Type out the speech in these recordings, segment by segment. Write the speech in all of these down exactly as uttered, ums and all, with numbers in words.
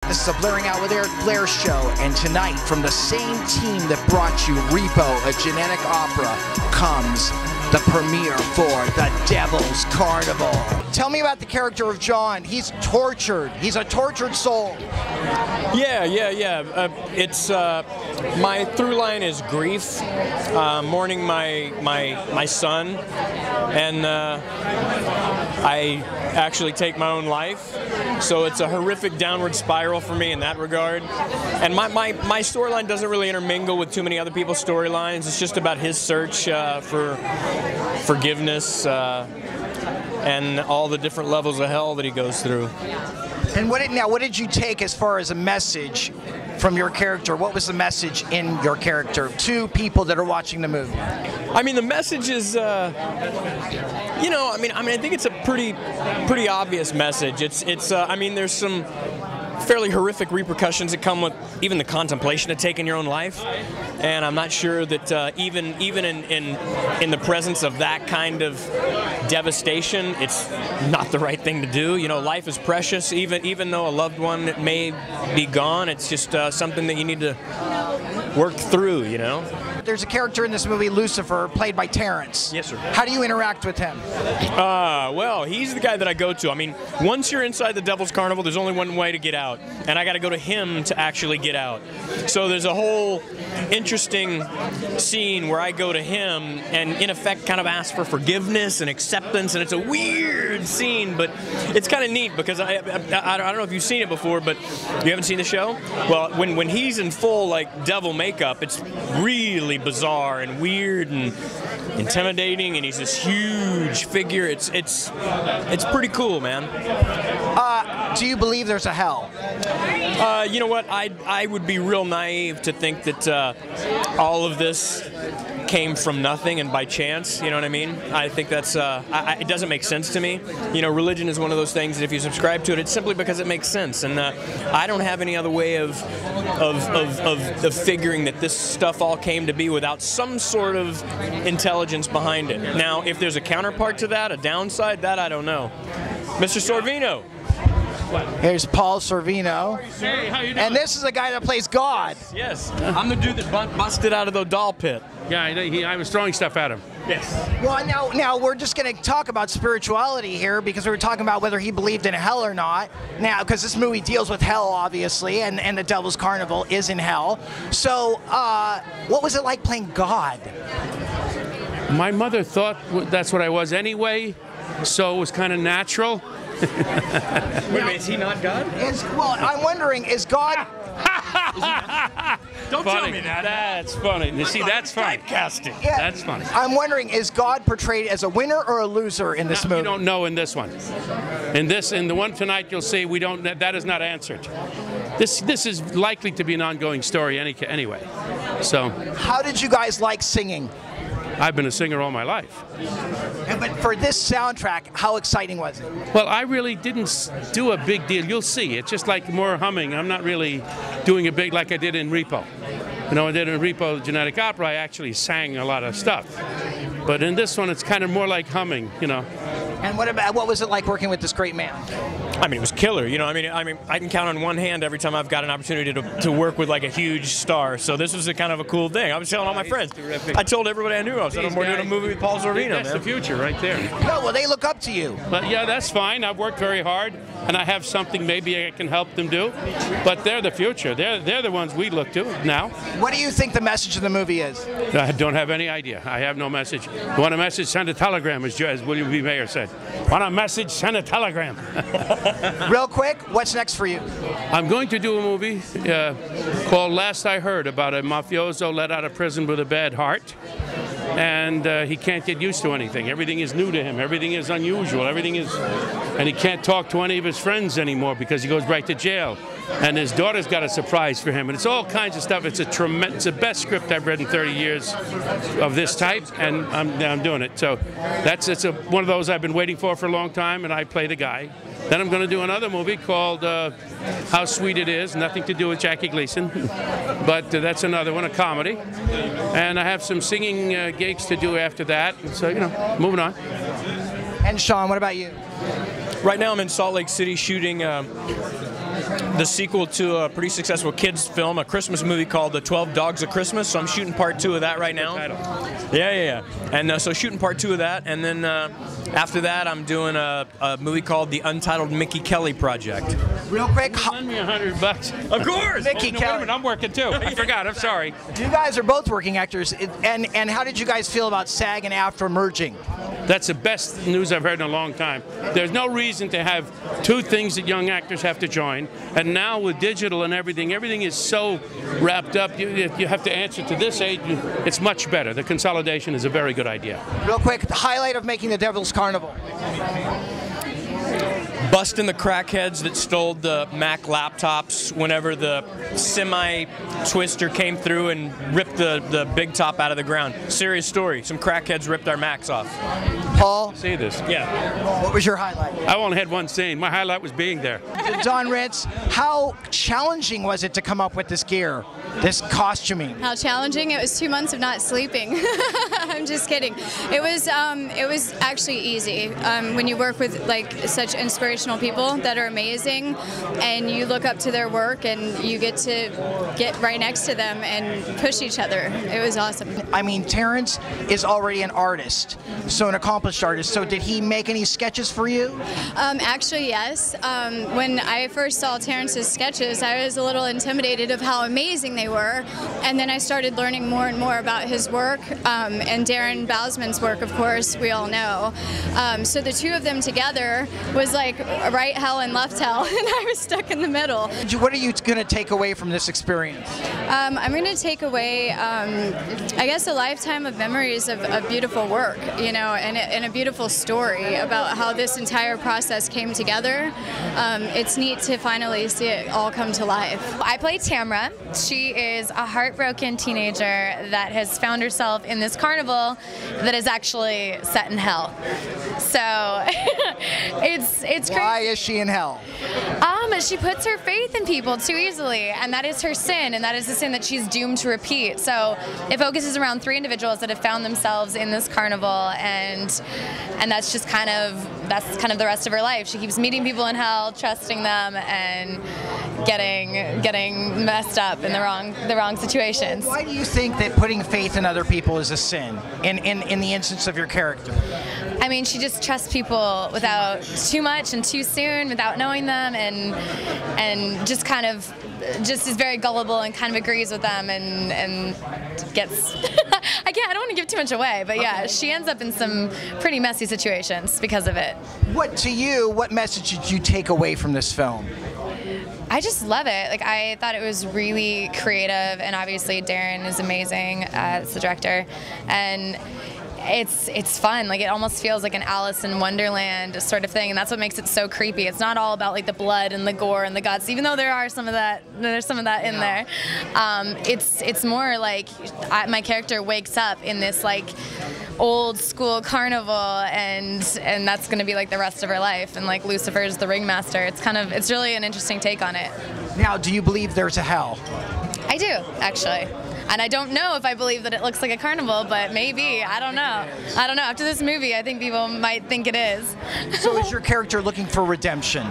This is a Blairing Out with Eric Blair show, and tonight, from the same team that brought you Repo, a genetic opera, comes the premiere for the Devils Carnival. Tell me about the character of John. He's tortured. He's a tortured soul. Yeah, yeah, yeah. Uh, it's uh, my through line is grief, uh, mourning my my my son, and uh, I actually take my own life. So it's a horrific downward spiral for me in that regard. And my my my storyline doesn't really intermingle with too many other people's storylines. It's just about his search uh, for forgiveness uh, and all the different levels of hell that he goes through. And what did, now, what did you take as far as a message from your character? What was the message in your character to people that are watching the movie? I mean, the message is, uh, you know, I mean, I mean, I think it's a pretty, pretty obvious message. It's, it's. Uh, I mean, there's some fairly horrific repercussions that come with even the contemplation of taking your own life, and I'm not sure that uh, even even in, in in the presence of that kind of devastation, it's not the right thing to do. You know, life is precious. Even even though a loved one may be gone, it's just uh, something that you need to work through. You know. There's a character in this movie, Lucifer, played by Terrence. Yes, sir. How do you interact with him? Uh, well, he's the guy that I go to. I mean, once you're inside the Devils Carnival, there's only one way to get out, and I got to go to him to actually get out. So there's a whole interesting scene where I go to him and, in effect, kind of ask for forgiveness and acceptance, and it's a weird scene, but it's kind of neat because I, I, I don't know if you've seen it before, but you haven't seen the show? Well, when, when he's in full, like, devil makeup, it's really bizarre and weird and intimidating, and he's this huge figure. It's it's it's pretty cool, man. Uh, do you believe there's a hell? Uh, you know what? I I would be real naive to think that uh, all of this came from nothing and by chance. You know what I mean? I think that's uh, I, it doesn't make sense to me. You know, religion is one of those things that if you subscribe to it, it's simply because it makes sense, and uh, I don't have any other way of of, of of of figuring that this stuff all came to be without some sort of intelligence behind it. Now, if there's a counterpart to that, a downside, that I don't know. Mister Sorvino. Here's Paul Sorvino. Hey, how you doing? And this is the guy that plays God. Yes, I'm the dude that bu busted out of the doll pit. Yeah, I, he, I was throwing stuff at him. Yes. Well, now, now we're just going to talk about spirituality here because we were talking about whether he believed in hell or not. Now, because this movie deals with hell, obviously, and, and the Devil's Carnival is in hell. So, uh, what was it like playing God? My mother thought that's what I was anyway, so it was kind of natural. Wait a minute, is he not God? Is, well, I'm wondering, is God... Don't funny. tell me that. That's funny. You see, that's funny. Typecasting. Yeah, That's funny. I'm wondering, is God portrayed as a winner or a loser in this No, movie? you don't know in this one. In this, in the one tonight, you'll see we don't. That is not answered. This this is likely to be an ongoing story any, anyway. So, How did you guys like singing? I've been a singer all my life. And, but for this soundtrack, how exciting was it? Well, I really didn't s- do a big deal. You'll see. It's just like more humming. I'm not really doing a big like I did in Repo. You know, I did in Repo Genetic Opera. I actually sang a lot of stuff. But in this one, it's kind of more like humming. You know. And what about what was it like working with this great man? I mean, it was killer. You know, I mean, I mean, I can count on one hand every time I've got an opportunity to, to work with like a huge star. So this was a kind of a cool thing. I was telling all my friends. Terrific. I told everybody I knew. I was saying, we're doing a movie with Paul Sorvino, That's man. the future right there. No, well, they look up to you. But yeah, that's fine. I've worked very hard, and I have something maybe I can help them do. But they're the future. They're they're the ones we look to now. What do you think the message of the movie is? I don't have any idea. I have no message. You want a message? Send a telegram, as, as William B. Mayer said. Want a message? Send a telegram. Real quick, what's next for you? I'm going to do a movie uh, called Last I Heard about a mafioso let out of prison with a bad heart. And uh, he can't get used to anything. Everything is new to him. Everything is unusual. Everything is, and he can't talk to any of his friends anymore because he goes right to jail. And his daughter's got a surprise for him, and it's all kinds of stuff. It's a tremendous, it's the best script I've read in thirty years of this type, and I'm, I'm doing it. So that's it's a, one of those I've been waiting for for a long time, and I play the guy. Then I'm going to do another movie called uh, How Sweet It Is, nothing to do with Jackie Gleason, but uh, that's another one, a comedy. And I have some singing uh, gigs to do after that, so, you know, moving on. And Sean, what about you? Right now I'm in Salt Lake City shooting uh, the sequel to a pretty successful kids film, a Christmas movie called The twelve Dogs of Christmas. So I'm shooting part two of that right now. Yeah, yeah, yeah. And uh, so shooting part two of that, and then uh, after that, I'm doing a, a movie called The Untitled Mickey Kelly Project. Real quick, Lend me a hundred bucks. Of course. Mickey Oh, no, Kelly. wait a minute, I'm working too. I forgot. I'm sorry. You guys are both working actors, and and how did you guys feel about SAG and AFTRA merging? That's the best news I've heard in a long time. There's no reason to have two things that young actors have to join, and now with digital and everything, everything is so wrapped up. You, you have to answer to this age. It's much better. The consolidation is a very good idea. Real quick, the highlight of making the Devils Carnival. Busting the crackheads that stole the Mac laptops whenever the semi-twister came through and ripped the, the big top out of the ground. Serious story. Some crackheads ripped our Macs off. Paul, See this? Yeah. what was your highlight? I only had one scene. My highlight was being there. Dawn Ritz, how challenging was it to come up with this gear, this costuming? How challenging! It was two months of not sleeping. I'm just kidding. It was um, it was actually easy um, when you work with like such inspirational people that are amazing, and you look up to their work and you get to get right next to them and push each other. It was awesome. I mean, Terrence is already an artist, so an accomplished artist. So did he make any sketches for you? Um, actually, yes. Um, when I first saw Terrence's sketches, I was a little intimidated of how amazing they were, and then I started learning more and more about his work, um, and Darren Bousman's work, of course, we all know. Um, so the two of them together was like right hell and left hell, and I was stuck in the middle. What are you going to take away from this experience? Um, I'm going to take away, um, I guess, a lifetime of memories of, of beautiful work, you know, and a, and a beautiful story about how this entire process came together. Um, it's neat to finally see it all come to life. I play Tamra. She is a heartbroken teenager that has found herself in this carnival that is actually set in hell. So it's it's crazy. Why is she in hell? Um, she puts her faith in people too easily, and that is her sin, and that is the sin that she's doomed to repeat. So it focuses around three individuals that have found themselves in this carnival, and and that's just kind of that's kind of the rest of her life. She keeps meeting people in hell, trusting them, and getting getting messed up in the wrong the wrong situations. Why do you think that putting faith in other people is a sin in, in, in the instance of your character? I mean, she just trusts people without too much and too soon, without knowing them, and and just kind of just is very gullible and kind of agrees with them, and and gets I can't I don't want to give too much away, but yeah, she ends up in some pretty messy situations because of it. What to you, what message did you take away from this film? I just love it. Like, I thought it was really creative, and obviously Darren is amazing as the director, and it's it's fun. Like, it almost feels like an Alice in Wonderland sort of thing, and that's what makes it so creepy. It's not all about like the blood and the gore and the guts, even though there are some of that. There's some of that in there. Um, it's it's more like I, my character wakes up in this like old school carnival, and and that's going to be like the rest of her life. And like Lucifer's the ringmaster. It's kind of it's really an interesting take on it. Now, do you believe there's a hell? I do, actually. And I don't know if I believe that it looks like a carnival, but maybe. I don't know. I don't know. After this movie, I think people might think it is. So is your character looking for redemption?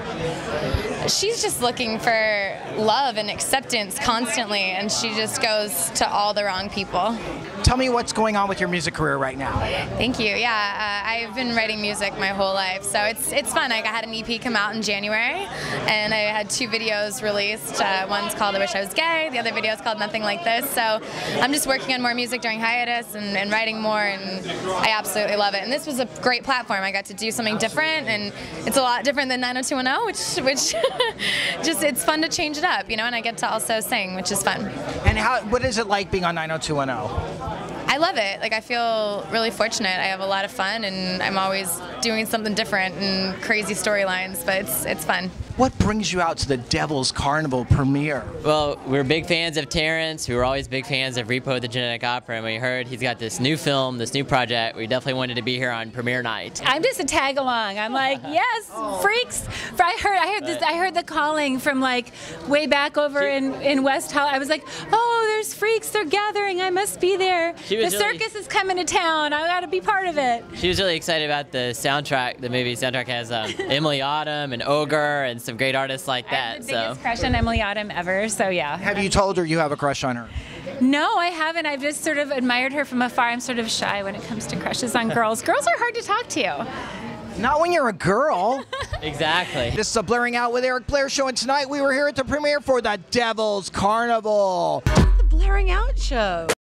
She's just looking for love and acceptance constantly, and she just goes to all the wrong people. Tell me what's going on with your music career right now. Thank you. Yeah, uh, I've been writing music my whole life, so it's it's fun. Like, I had an E P come out in January, and I had two videos released. Uh, one's called I Wish I Was Gay. The other video is called Nothing Like This. So I'm just working on more music during hiatus and, and writing more, and I absolutely love it. And this was a great platform. I got to do something different, and it's a lot different than nine oh two one oh, which which just it's fun to change it up, you know. And I get to also sing, which is fun. And how? What is it like being on nine oh two one oh? I love it. Like, I feel really fortunate. I have a lot of fun, and I'm always doing something different and crazy storylines, but it's it's fun. What brings you out to the Devils Carnival premiere? Well, we're big fans of Terrence. We were always big fans of Repo the Genetic Opera, and we heard he's got this new film, this new project. We definitely wanted to be here on premiere night. I'm just a tag along. I'm like, yes, freaks. For I heard, I heard this. I heard the calling from like way back over in in West Hollywood. I was like, oh, there's freaks. They're gathering. I must be there. The really, circus is coming to town. I got to be part of it. She was really excited about the soundtrack. The movie soundtrack has um, Emily Autumn and Ogre, and so. of great artists like I that. have the So. biggest crush on Emily Autumn ever, so yeah. Have you told her you have a crush on her? No, I haven't. I've just sort of admired her from afar. I'm sort of shy when it comes to crushes on girls. Girls are hard to talk to. Not when you're a girl. Exactly. This is a Blairing Out with Eric Blair show, and tonight we were here at the premiere for the Devils Carnival. The Blairing Out show.